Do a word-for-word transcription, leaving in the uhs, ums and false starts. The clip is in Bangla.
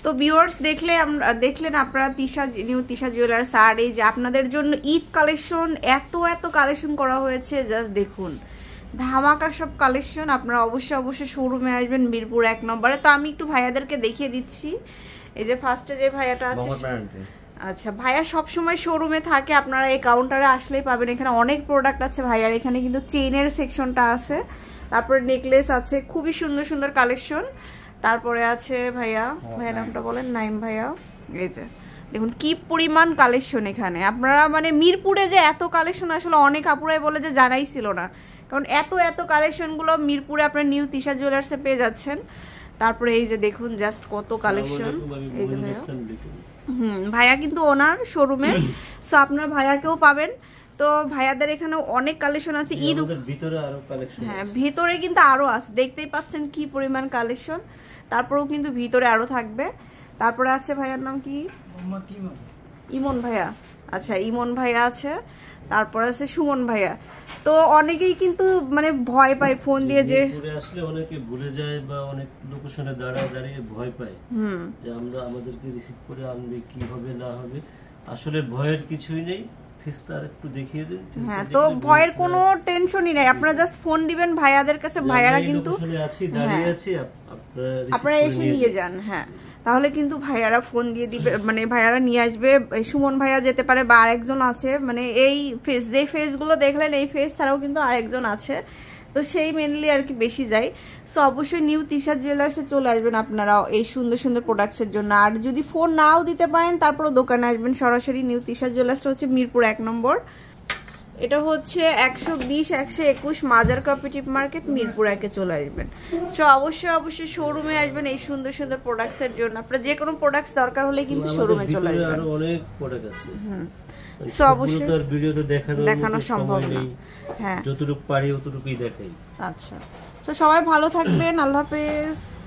তো ভিউয়ার্স দেখলে আমরা দেখলেন আপনারা তিশা নিউ তিশা জুয়েলার্স, আর এই যে আপনাদের জন্য ঈদ কালেকশন এত এত কালেকশন করা হয়েছে, জাস্ট দেখুন ধামাকা সব কালেকশন। আপনারা অবশ্যই অবশ্যই শোরুমে আসবেন মিরপুর এক নম্বরে। তো আমি একটু ভাইয়াদেরকে দেখিয়ে দিচ্ছি। এই যে ফার্স্টে যে ভাইয়াটা আছে, আচ্ছা ভাইয়া সবসময় শোরুমে থাকে, আপনারা এই কাউন্টারে আসলেই পাবেন। এখানে অনেক প্রোডাক্ট আছে ভাইয়ার, এখানে কিন্তু চেইনের সেকশনটা আছে, তারপরে নেকলেস আছে, খুবই সুন্দর সুন্দর কালেকশন। তারপরে আছে ভাইয়া, ভাইয়ার নামটা বলেন, নাইম ভাইয়া। এই যে দেখুন কি পরিমাণ কালেকশন এখানে। আপনারা মানে মিরপুরে যে এত কালেকশন আসলে অনেক আপুরাই বলে যে জানাই ছিল না, কারণ এত এত কালেকশনগুলো মিরপুরে আপনার নিউ তিশা জুয়েলার্সে পেয়ে যাচ্ছেন। তারপরে এই যে দেখুন জাস্ট কত কালেকশন। এই যে ভাইয়া, হুম ভাইয়া কিন্তু ওনার শোরুমে, সো আপনার ভাইয়াকেও পাবেন। তো ভাইয়াদের এখানে অনেক কালেকশন আছে। ঈদ ভিতরে আরো কালেকশন, হ্যাঁ ভিতরে কিন্তু আরো আছে, দেখতেই পাচ্ছেন কি পরিমাণ কালেকশন। তারপরেও কিন্তু ভিতরে আরো থাকবে। তারপরে আছে ভাইয়ার নাম কি, ইমন ভাইয়া, আচ্ছা ইমন ভাইয়া আছে। তারপর আছে সুমন ভাইয়া। তো অনেকেই কিন্তু মানে ভয় পায় ফোন দিয়ে, যে আসলে অনেকে ভুলে যায় বা অনেক লোকেশনে দাঁড়ায় দাঁড়িয়ে ভয় পায় যে আমরা আমাদেরকে রিসিভ করে আনবে কি হবে না হবে। আসলে ভয়ের কিছুই নেই, ফেসটা আরেকটু দেখিয়ে দিন। হ্যাঁ, তো ভয়ের কোনো টেনশনই নাই, আপনারা জাস্ট ফোন দিবেন ভাইয়াদের কাছে, ভাইয়ারা কিন্তু আছি দাঁড়িয়ে আছি, আপনারা এসে নিয়ে যান। হ্যাঁ, তাহলে কিন্তু ভাইয়ারা ফোন দিয়ে দিবে, মানে ভাইয়ারা নিয়ে আসবে। সুমন ভাইয়া যেতে পারে বা আরেকজন আছে, মানে এই ফেস যে ফেসগুলো দেখলেন এই ফেস ছাড়াও কিন্তু আরেকজন আছে, তো সেই মেনলি আর কি বেশি যায়। সো অবশ্যই নিউ তিশা জুয়েলার্সে চলে আসবেন আপনারা এই সুন্দর সুন্দর প্রোডাক্টসের জন্য। আর যদি ফোন নাও দিতে পারেন তারপরও দোকানে আসবেন সরাসরি। নিউ তিশা জুয়েলার্সটা হচ্ছে মিরপুর এক নম্বর, এটা হচ্ছে একশো বিশ একশো একুশ মাজার কোঅপারেটিভ মার্কেট, মিরপুর একে চলে আসবেন। সো অবশ্যই অবশ্যই শোরুমে আসবেন এই সুন্দর সুন্দর প্রোডাক্টসের জন্য। আপনার যে কোনো প্রোডাক্টস দরকার হলে কিন্তু শোরুমে চলে আসবেন। আরো অনেক প্রোডাক্ট আছে, হুম সো অবশ্যই ভিডিওতে দেখানো দেখানো সম্ভব না, হ্যাঁ যতটুকু পারি ততটুকুই দেখাই। আচ্ছা, সো সবাই ভালো থাকবেন, আল্লাহ হাফেজ।